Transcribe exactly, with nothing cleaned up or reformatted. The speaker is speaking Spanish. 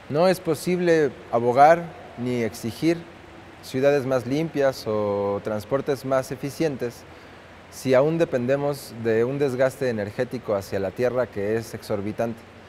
No es posible abogar ni exigir ciudades más limpias o transportes más eficientes si aún dependemos de un desgaste energético hacia la tierra que es exorbitante.